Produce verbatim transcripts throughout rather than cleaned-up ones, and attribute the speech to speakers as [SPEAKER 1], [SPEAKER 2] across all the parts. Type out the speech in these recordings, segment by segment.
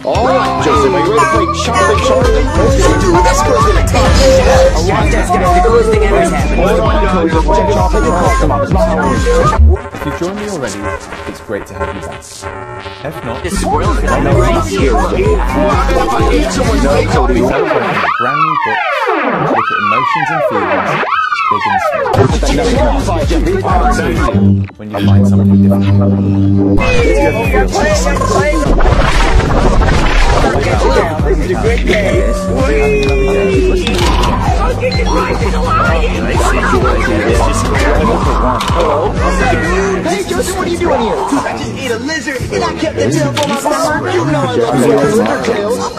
[SPEAKER 1] Alright, Joseph, are you ready to play Charlie Charlie? Dude, this girl's gonna take it.
[SPEAKER 2] Watch that's gonna be the coolest thing ever happened.
[SPEAKER 3] If you've joined me already, it's great to have you back. If not,
[SPEAKER 2] This squirrel could have right here.
[SPEAKER 3] no, Cody, we celebrate a brand new book. Look at emotions and feelings, big and small. When you find something different.
[SPEAKER 2] This is a great game.
[SPEAKER 1] Hello? Hey, Joseph, what are you doing here? I just ate a lizard and I kept the tail for my mama. You know I love lizard tails. So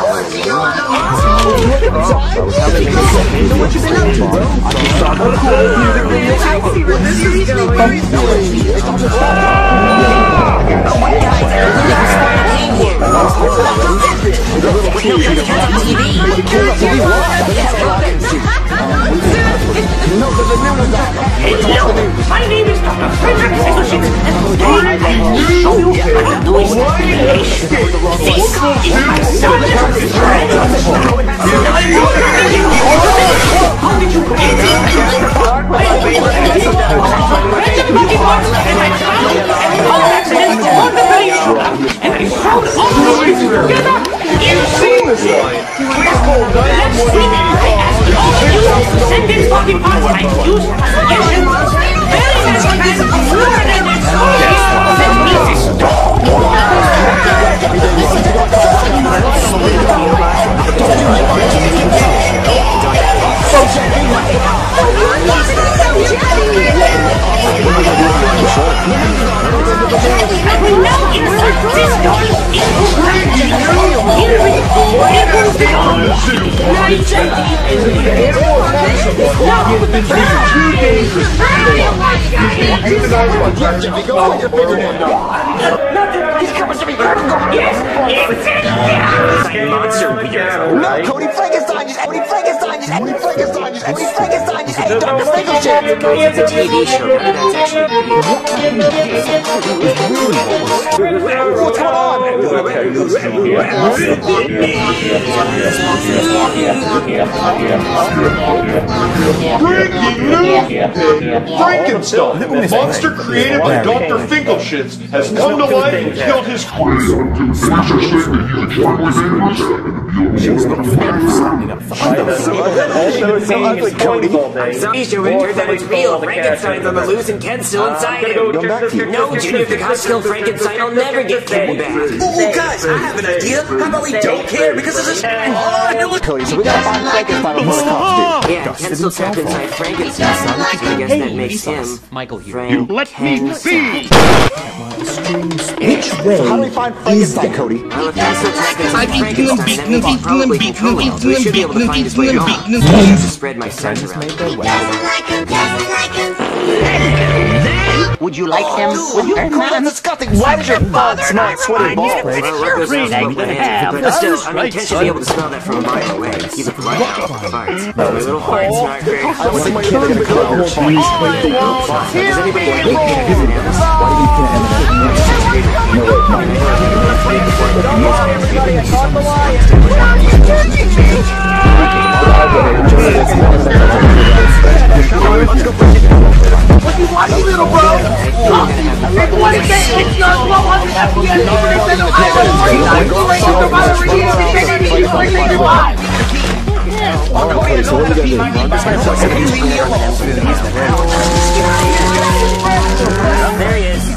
[SPEAKER 1] what you been up to, bro? I just saw the cool music video. I see where this is going. It's on the side.
[SPEAKER 4] My name is Doctor Frederick Nicholson, and today I will show you how to do a simulation. See, if my son is friend, how did you get it? I rented my parts and my child and all accidents on the video, and I showed all the movies together. You see this line? Let's see. I asked all of you to send in talking parts I use suggestions. Very nice one is fluid and it's send me this and we now insert this dog into
[SPEAKER 1] No, Cody Frankenstein just Cody Frankenstein just Cody Frankenstein just Cody Frankenstein just ate Doctor Frankenstein.
[SPEAKER 2] It's a T V show, but that's actually
[SPEAKER 1] What's going on?
[SPEAKER 5] Breaking news! Frankenstein, a monster created by Doctor Finkelshitz, has come to life and killed his
[SPEAKER 2] Asia, we heard that it's real. Frankenstein's on the loose and Ken's still inside him. No, Junior, if the cops kill Frankenstein, I'll never get Ken back.
[SPEAKER 6] Oh, guys, I have an idea. How about we don't care because of this? Oh,
[SPEAKER 1] Cody, so we gotta find Frankenstein before the cops do.
[SPEAKER 2] Yeah, Ken's still trapped inside Frankenstein, so I guess that makes him
[SPEAKER 3] Michael here.
[SPEAKER 2] Frank.
[SPEAKER 5] Let me be!
[SPEAKER 1] Which way How do we find Frankenstein, Cody?
[SPEAKER 2] Well, if Ken's still trapped inside Frankenstein, that means he's probably controlling him, so we should be able to find his way home. I need to spread my scent around.
[SPEAKER 4] Would you like them? Would you?
[SPEAKER 1] That's disgusting. Why did your father smell like sweaty balls?
[SPEAKER 2] Well, what goes on smoke with hands, but still, I mean, Ken should be able to smell that from a mile away. Even from right now, farts. My little farts aren't very
[SPEAKER 1] I was like, kill him.
[SPEAKER 2] Does anybody want to make M and M's?
[SPEAKER 1] Why do you can't
[SPEAKER 4] What do you want, you little bro? If you want to get it's not twelve hundred F P S, you can send them island forty-nine Blu-ray to Survivor Reunion and take it easy for things live.
[SPEAKER 1] Okay, so what are we gonna do?
[SPEAKER 2] There he is.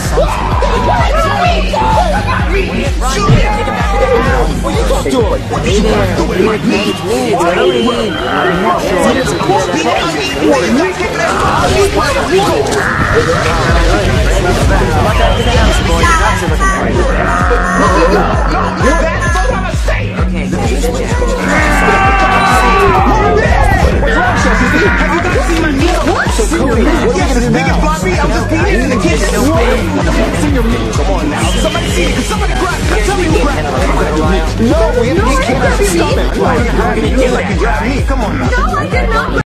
[SPEAKER 1] Come on now, somebody see it, somebody grab it, somebody grab it. No, we have to get Ken. Stop it. Come on now.
[SPEAKER 4] No, I did not.